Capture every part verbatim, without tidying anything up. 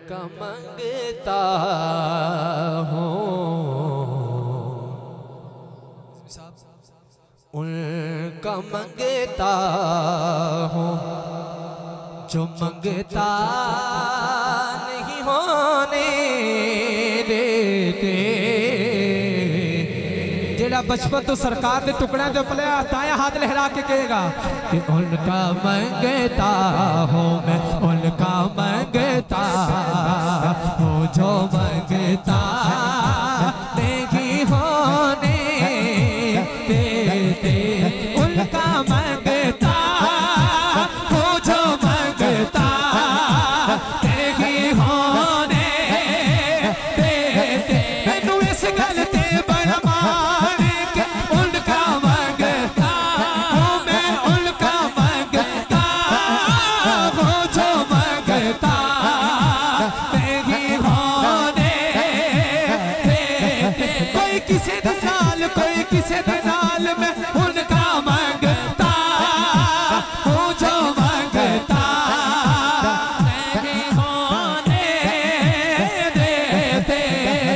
उनका मंगता हूँ, उनका मंगता हूँ जो मंगता नहीं होने देते। जेड़ा बचपन तो सरकार के टुकड़े दे पले दाया हाथ लहरा के कहेगा कि उनका मंगता हूँ मैं, उनका मंगता हूँ जो मंगता नहीं होने देते। उनका मंगता हूँ जो मंगता नहीं होने देते। मैनू इस गल ते बड़ा माण के उनका मंगता हूँ मैं, उनका मंगता हूँ जो मंगता नहीं होने देते। कोई किसी दे नाल, कोई किसी दे नाल मैं उनका मंगता हूँ जो मंगता नहीं होने देते।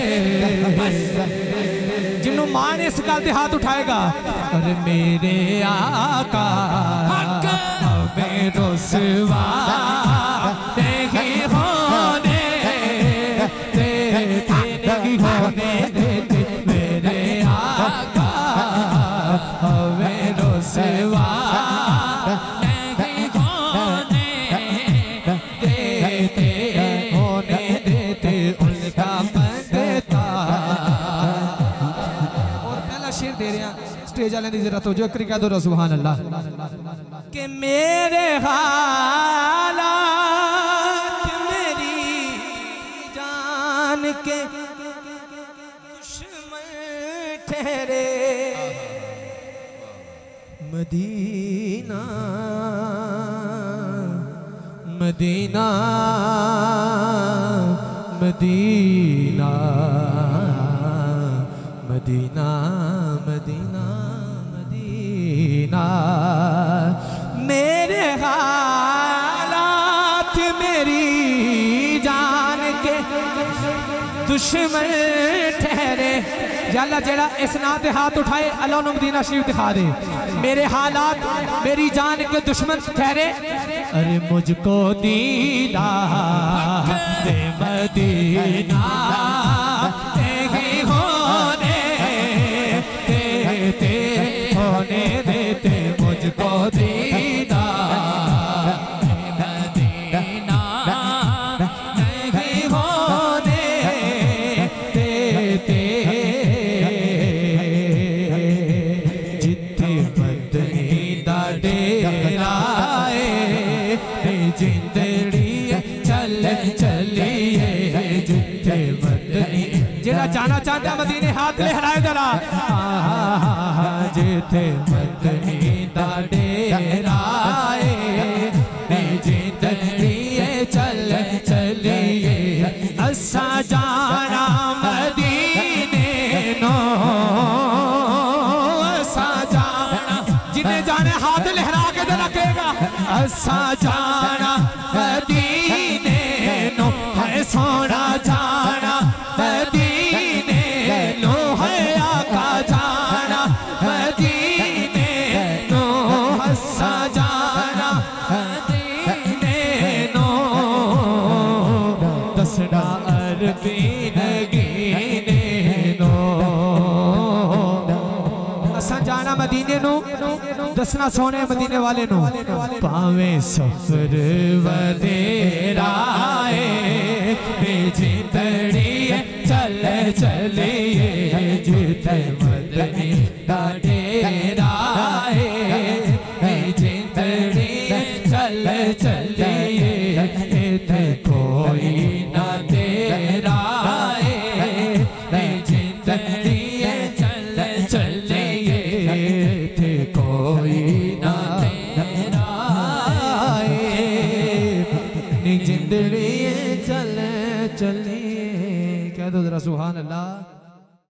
जिन्हों मां ने इस गल ते हाथ उठाएगा, अरे मेरे आका हमें रुसवा नहीं होने देते, नहीं होने देते। मेरे आका हमें रुसवा नहीं होने देते, होने देते। उनका मंगता। और पहला शेर दे रहे हैं स्टेज वाले की जरा तो जो कह दो सुभान अल्लाह कि मेरे हालात मेरी जान के दुश्मन ठहरे। Medina Medina Medina Medina Medina Medina. मेरे हालात मेरी जान के दुश्मन ठहरे। अल्लाह जेड़ा इस नाम ते हाथ उठाए अल्लाह नू मदीना शरीफ दिखा दे। मेरे हालात मेरी जान के दुश्मन ठहरे। अरे मुझको दीदार दे मदीना नहीं होने देते, होने देते। मुझको दीदार मदीना नहीं होने देते। जिथे मदनी दा डेरा जिंदड़ी चल चलिए, जिथे मदनी जेड़ा जाना चाहता मदीने हाथ लहराए जरा। जिथे मदनी दा डेरा जिंदड़ी चल चलिए। असा जाना मदीने नो, असा जाना। जिन्हें जाने हाथ लहरा के जरा कहेगा असा जाना मदीने नो है, सोना जाना मदीने नो है, आका जाना मदीने नो। असा जाना मदीने नो दसना अरबी नगीने नो। असा जाना मदीने नो दसना सोने मदीने वाले नो। पावे सफर वदेरा जिंदड़ी चल चलिए, जिथे मदनी दा डेरा जिंदड़ी चल चलिए। इथे कोई ना तेरा जिंदड़ी चल चलिए, इथे कोई ना तेरा जिंदड़ी चल चलिए। कह दो जरा सुभान अल्लाह।